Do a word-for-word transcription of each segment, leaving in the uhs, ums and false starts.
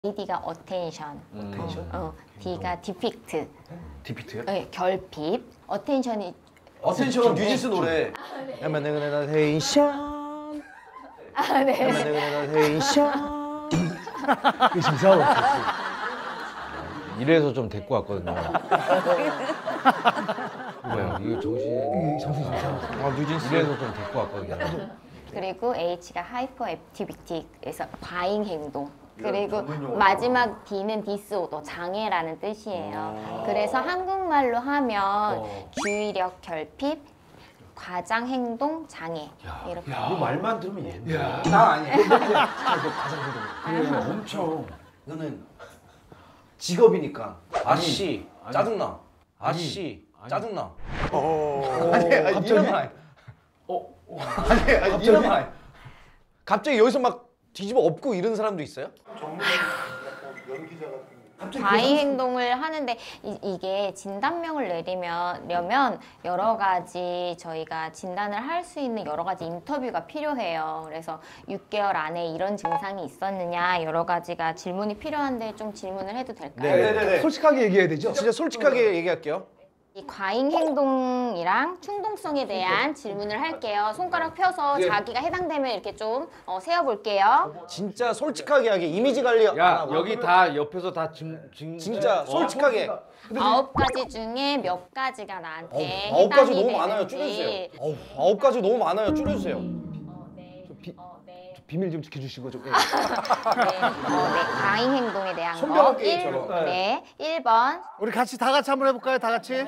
D가 attention, attention? 어, 어, D가 depict, 디피트요? 네, 결핍. attention이 어텐션은 뉴진스 노래. 야마 내가 내가 텐션. 아, 네. 야마 내가 내가 텐션. 그 진짜로. 이래서 좀 데리고 왔거든요. 뭐야? 이거 정신. 정신 좀 차려. 아 뉴진스. 이래서 좀 데리고 왔거든요. 그리고 H가 hyperactivity에서 과잉 행동. 그리고 마지막 D는 disorder, 장애라는 뜻이에요. 그래서 한국말로 하면 주의력 결핍, 과장 행동 장애. 이렇게. 너 말만 들으면 얘네. 야. 나 아니야. 너 가장 그래, 엄청. 너는 직업이니까. 아씨, 짜증나. 아씨, 짜증나. 아니, 아니 갑자기? 이러면 아니. 어? 아니, 아니 이러면 아니. 갑자기 여기서 막 뒤집어 엎고 이런 사람도 있어요? 과잉 행동을 하는데 이, 이게 진단명을 내리려면 여러 가지 저희가 진단을 할 수 있는 여러 가지 인터뷰가 필요해요. 그래서 육 개월 안에 이런 증상이 있었느냐 여러 가지가 질문이 필요한데 좀 질문을 해도 될까요? 네네네. 솔직하게 얘기해야 되죠? 진짜 솔직하게 얘기할게요. 이 과잉 행동이랑 충동성에 대한 질문을 할게요. 손가락 펴서 자기가 해당되면 이렇게 좀 어, 세어볼게요. 진짜 솔직하게 하게 이미지 관리. 안 야 하고. 여기 다 옆에서 다 증, 증 진짜 솔직하게. 아홉 가지 중에 몇 가지가 나한테 아홉 가지 해당이 너무 많아요. 되는지. 줄여주세요. 어우, 아홉 가지 너무 많아요. 줄여주세요. 어, 네. 비- 어, 네. 비밀 좀 지켜주시고 좀. 예. 네, 어, 네. 과잉 행동에 대한 거. 손병호 일, 게임처럼. 네, 일 번. 우리 같이 다 같이 한번 해볼까요? 다 같이?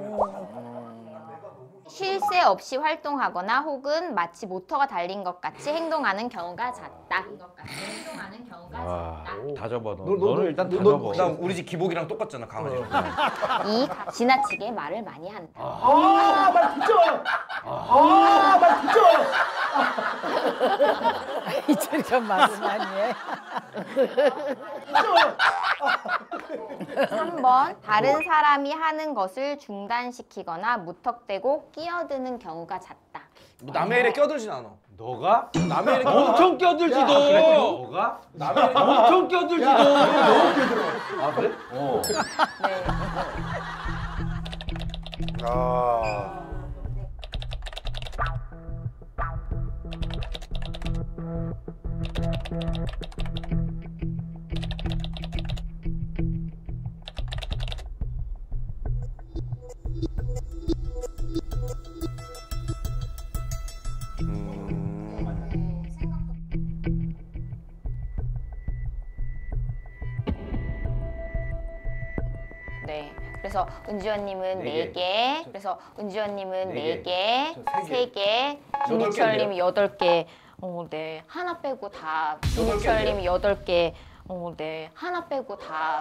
쉴 새 없이 활동하거나 혹은 마치 모터가 달린 것 같이 행동하는 경우가 잦다. 행동하는 경우가 와, 잦다. 다 접어. 너, 너, 너, 너는 일단 다 너, 접어. 그다음 우리 집 기복이랑 똑같잖아 강아지. 이 지나치게 말을 많이 한다. 아, 말 듣죠? 아, 말 듣죠? 이철이가 말을 많이 해. 삼 번 다른 사람이 하는 것을 중단시키거나 무턱대고 끼어드는 경우가 잦다. 남의 일에 껴들진 않아. 너가? 남의 일에 엄청 껴들지 너. 너가? 남의 일에 엄청 껴들지 너. 아, 그래? 어. 네. 아. 네. 그래서 은지원님은 네 네 개, 그래서 은지원님은 네 네 개, 저 세 개. 세 개, 김희철님이 여덟 개, 어, 네. 하나 빼고 다, 김희철님이 여덟 개, 어, 네. 하나 빼고 다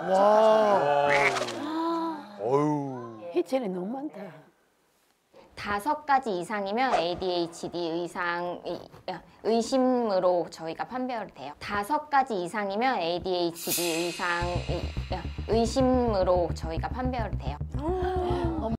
합격하셨네요. 어유. 희철이 너무 많다. 다섯 가지 이상이면 에이디에이치디 의상, 의심으로 저희가 판별이 돼요. 다섯 가지 이상이면 에이디에이치디 의상, 의심으로 저희가 판별이 돼요.